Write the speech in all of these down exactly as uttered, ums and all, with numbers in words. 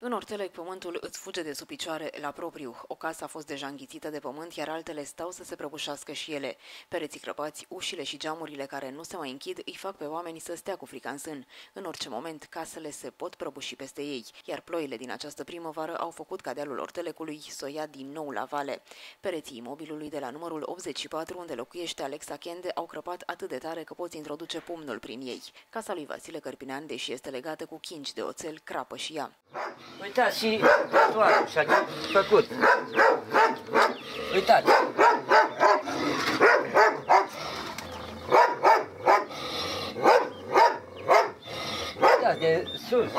În Ortelec, pământul îți fuge de sub picioare la propriu. O casă a fost deja înghițită de pământ, iar altele stau să se prăbușească și ele. Pereții crăpați, ușile și geamurile care nu se mai închid îi fac pe oameni să stea cu frica în sân. În orice moment, casele se pot prăbuși peste ei, iar ploile din această primăvară au făcut ca dealul Ortelecului să o ia din nou la vale. Pereții imobilului de la numărul optzeci și patru, unde locuiește Alexa Chende, au crăpat atât de tare că poți introduce pumnul prin ei. Casa lui Vasile Cărpinean, deși este legată cu chingi de oțel, crapă și ea. Uitați și trotuarul și-a făcut. Uitați. Uitați de sus.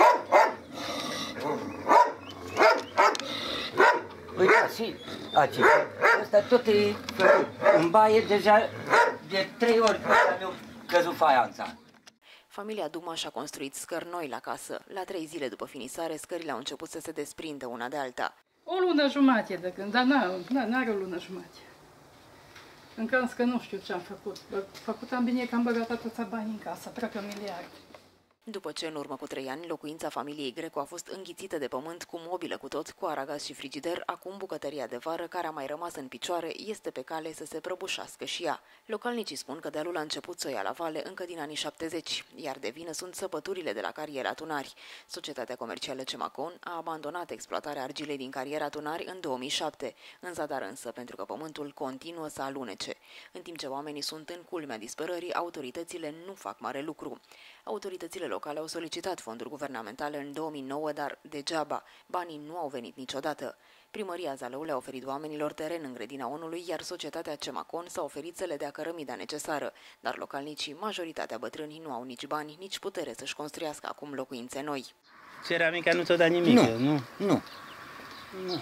Uitați și aici. Ăsta tot e făcut. În baie deja de trei ori mi-a căzut faianța. Familia Duma și-a construit scări noi la casă. La trei zile după finisare, scările au început să se desprindă una de alta. O lună jumate de când, dar n-are o lună jumate. Încă însă nu știu ce am făcut. Făcut am bine că am băgat atâția bani în casă, aproape un miliard. După ce, în urmă cu trei ani, locuința familiei Greco a fost înghițită de pământ cu mobilă cu tot, cu aragaz și frigider, acum bucătăria de vară, care a mai rămas în picioare, este pe cale să se prăbușească și ea. Localnicii spun că dealul a început să o ia la vale încă din anii șaptezeci, iar de vină sunt săpăturile de la cariera Tunari. Societatea comercială Cemacon a abandonat exploatarea argilei din cariera Tunari în două mii șapte, în zadar însă, pentru că pământul continuă să alunece. În timp ce oamenii sunt în culmea disperării, autoritățile nu fac mare lucru. Autoritățile locale au solicitat fonduri guvernamentale în două mii nouă, dar degeaba, banii nu au venit niciodată. Primăria Zalău le-a oferit oamenilor teren în grădina Onului, iar societatea Cemacon s-a oferit să le dea cărămida necesară, dar localnicii, majoritatea bătrâni, nu au nici bani, nici putere să-și construiască acum locuințe noi. Ceramica nu ți-o da nimic, nu? Nu, nu. nu.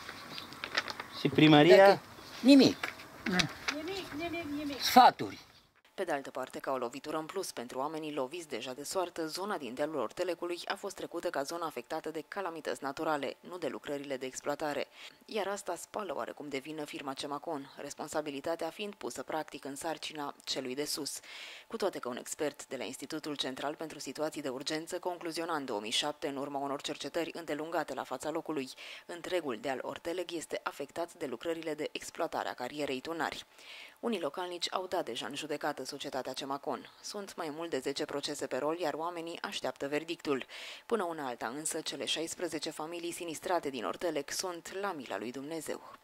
Și primăria? Dacă... Nimic. Nu. Nimic, nimic, nimic. Sfaturi. Pe de altă parte, ca o lovitură în plus pentru oamenii loviți deja de soartă, zona din dealul Ortelecului a fost trecută ca zona afectată de calamități naturale, nu de lucrările de exploatare. Iar asta spală oarecum de vină firma Cemacon, responsabilitatea fiind pusă practic în sarcina celui de sus. Cu toate că un expert de la Institutul Central pentru Situații de Urgență concluziona în două mii șapte, în urma unor cercetări îndelungate la fața locului, întregul deal Orteleg este afectat de lucrările de exploatare a carierei Tunari. Unii localnici au dat deja în judecată societatea Cemacon. Sunt mai mult de zece procese pe rol, iar oamenii așteaptă verdictul. Până una alta însă, cele șaisprezece familii sinistrate din Ortelec sunt la mila lui Dumnezeu.